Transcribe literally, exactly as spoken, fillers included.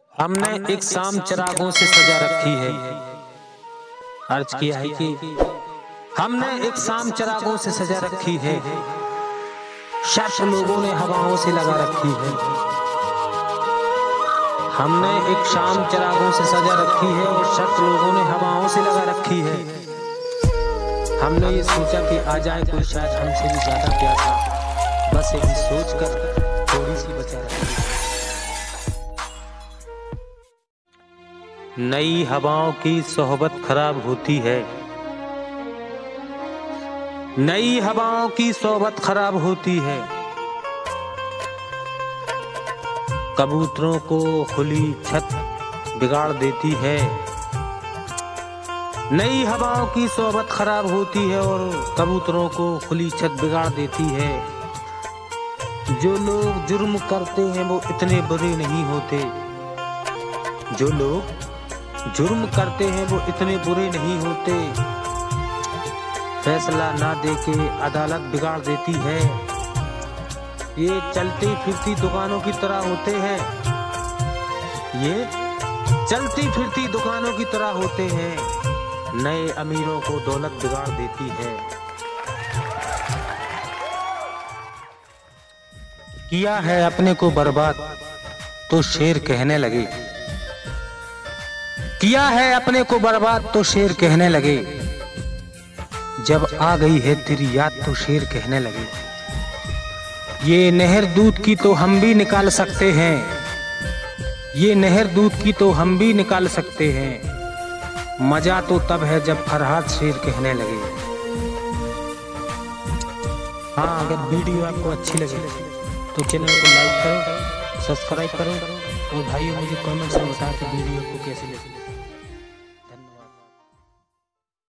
हमने एक शाम चिरागों से सजा रखी है। अर्ज किया है कि हमने एक शाम चिरागों से सजा रखी है, शर्त लोगों ने हवाओं से लगा रखी है। हमने एक शाम चिरागों से सजा रखी है और शर्त लोगों ने हवाओं से लगा रखी है। हमने ये सोचा कि आ जाए कोई शायद हमसे भी ज्यादा प्यासा, बस यही सोचकर थोड़ी सी बचा रखी है। नई हवाओं की सोहबत खराब होती है, नई हवाओं की सोहबत खराब होती है। कबूतरों को खुली छत बिगाड़ देती है। नई हवाओं की सोहबत खराब होती है और कबूतरों को खुली छत बिगाड़ देती है। जो लोग जुर्म करते हैं वो इतने बुरे नहीं होते, जो लोग जुर्म करते हैं वो इतने बुरे नहीं होते। फैसला ना देके अदालत बिगाड़ देती है। ये चलती फिरती दुकानों की तरह होते हैं, ये चलती फिरती दुकानों की तरह होते हैं। नए अमीरों को दौलत बिगाड़ देती है। किया है अपने को बर्बाद तो शेर कहने लगे, किया है अपने को बर्बाद तो शेर कहने लगे। जब आ गई है तेरी याद तो शेर कहने लगे। ये नहर दूध की तो हम भी निकाल सकते हैं, ये नहर दूध की तो हम भी निकाल सकते हैं। मजा तो तब है जब फरहाद शेर कहने लगे। हाँ, अगर वीडियो आपको अच्छी लगे तो चैनल को लाइक करो, सब्सक्राइब करो और भाइयों मुझे कमेंट्स में बताओ कि वीडियो को कैसे लगी।